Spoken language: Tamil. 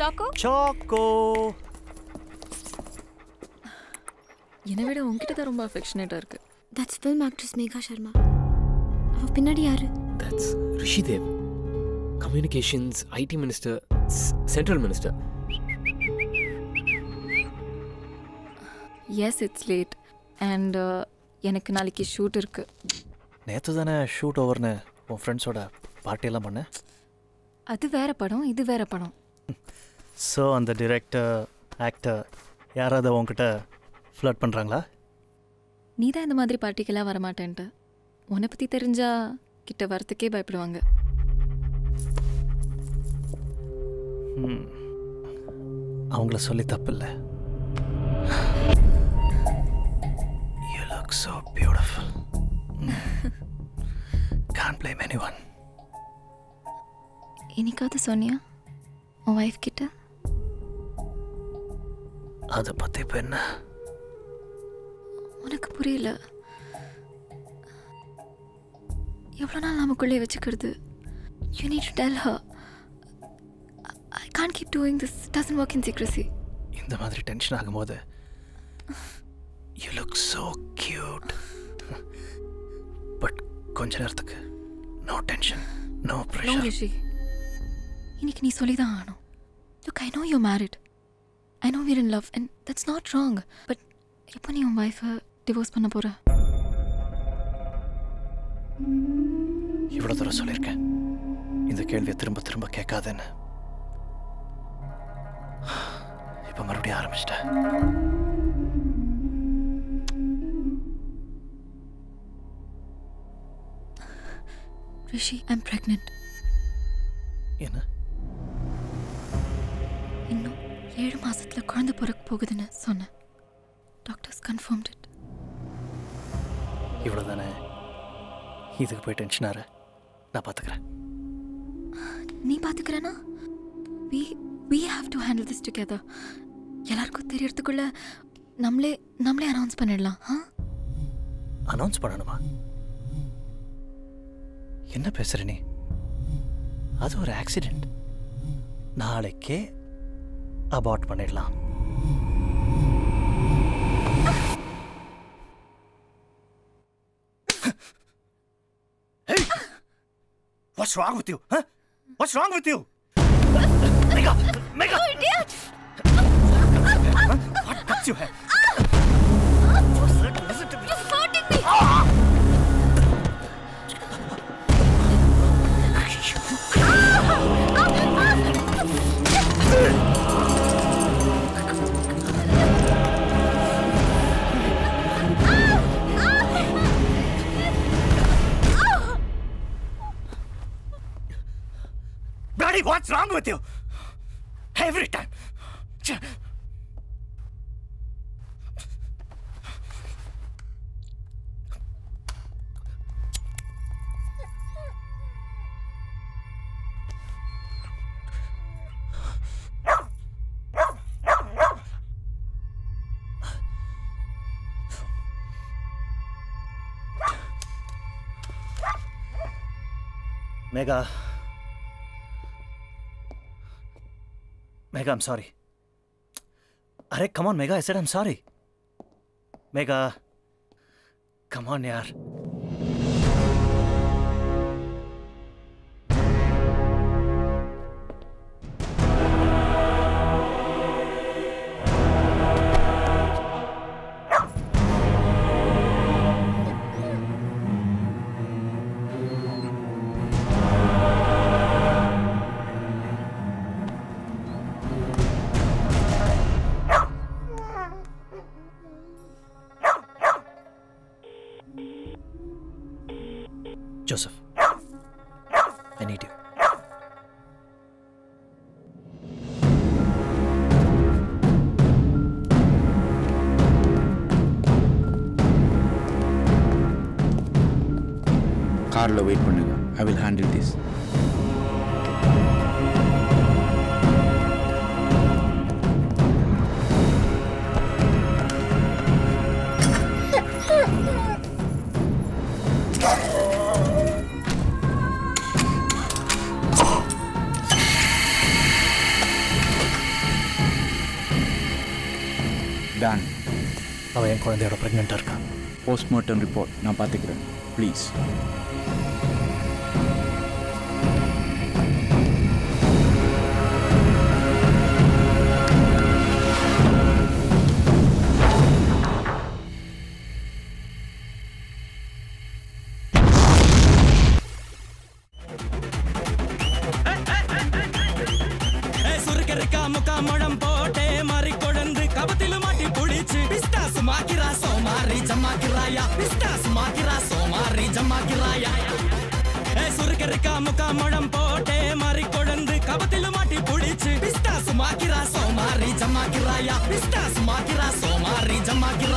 Choco? Choco. என்னை விட உன்கிட்ட தான் ரொம்ப அஃபெக்ஷனேட்டா இருக்கு. That's film actress Megha Sharma. அவ பின்னாடி யாரு? That's Rishi Dev. Communications, IT Minister, Central Minister. Yes, it's late. And எனக்கு நாளைக்கு ஷூட் இருக்கு. நேற்று தானே ஷூட் ஓவர்னு உன் ஃப்ரெண்ட்ஸோட பார்ட்டியெல்லாம் பண்ணேன். அது வேற படம், இது வேற படம். ஸோ அந்த டிரெக்டர் ஆக்டர் யாராவது உங்ககிட்ட ஃப்ளர்ட் பண்ணுறாங்களா? நீ தான் இந்த மாதிரி பார்ட்டிக்கெல்லாம் வரமாட்டேன்ட்டு. உன்னை பற்றி தெரிஞ்சா கிட்ட வரத்துக்கே பயப்படுவாங்க. அவங்கள சொல்லி தப்பு இல்லை. You look so beautiful. Can't blame anyone. இன்னைக்காவது சொன்னியா உன் ஒய்ஃப் கிட்ட? அதை பற்றி இப்போ என்ன? உனக்கு புரியல. எவ்வளோ நாள் நமக்குள்ளே வச்சுக்கிறது? You need to tell her. I can't keep doing this. It doesn't work in secrecy. இந்த மாதிரி டென்ஷன் ஆகும்போது you look so cute. But கொஞ்ச நேரத்துக்கு no tension, no pressure. No, Rishi. இன்னைக்கு நீ சொல்லி தான் ஆகணும். Look, I know you're married. I know we're in love and that's not wrong. But எப்போ நீ உன் ஒய்ஃபை டிவோர்ஸ் பண்ண போற? இவ்வளோ தூரம் சொல்லியிருக்கேன், இந்த கேள்வியை திரும்ப திரும்ப கேட்காதேன்னு. இப்போ மறுபடியும் ஆரம்பிச்சிட்டேன். Rishi, I'm pregnant. என்ன? இன்னும் 7 மாசத்துல குழந்தை பிறக்க போகுதுன்னு சொன்னேன். Doctors confirmed it. இவ்வளோ தானே? இதுக்கு போய் டென்ஷன் ஆற? நான் பார்த்துக்கிறேன். நீ பார்த்துக்கிறேன்னா? we have to handle this together. எல்லாருக்கும் தெரியறதுக்குள்ள நம்மளே அனௌன்ஸ் பண்ணிடலாம். அனௌன்ஸ் பண்ணணுமா? என்ன பேசுற நீ? அது ஒரு ஆக்சிடென்ட். நாளைக்கே அபார்ட் பண்ணிடலாம். Hey! What's wrong with you? Huh? What's wrong with you? Megha! Megha! You idiot! What cuts you have? Listen to me. You're hurting me! Bloody, what's wrong with you? Every time. Megha. Megha, I'm sorry. Arey, come on, Megha. I said I'm sorry. Megha. Come on, yaar. Joseph, I need you. Carlo, wait பண்ணுங்க. I will handle this. Done. அவன் என் குழந்தையோட ப்ரெக்னெண்ட்டாக இருக்கான். போஸ்ட்மார்ட்டம் ரிப்போர்ட் நான் பார்த்துக்கிறேன். ப்ளீஸ். முகாமடம் போட்டே மாறி கொடந்து கபத்தில மாட்டி புடிச்சு பிஸ்தாஸ் மாக்கிரா சோமாரி ஜமாக்கிராயா பிஸ்தாஸ் மாக்கிரா சோமாரி ஜமாக்கிராயா சுருக்கரிக்கா முகாமடம் போட்டே மாறி கொடந்து கபத்தில மாட்டி புடிச்சு பிஸ்தாஸ் மாக்கிரா சோமாரி ஜமாக்கிராயா பிஸ்தாஸ் மாக்கிரா சோமாரி ஜமாக்கிரா